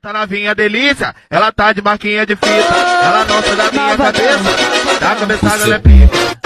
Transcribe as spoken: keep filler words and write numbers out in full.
Essa novinha delícia, ela tá de marquinha de fita. Ela não sai da minha cabeça, da cabeçada ela é pica.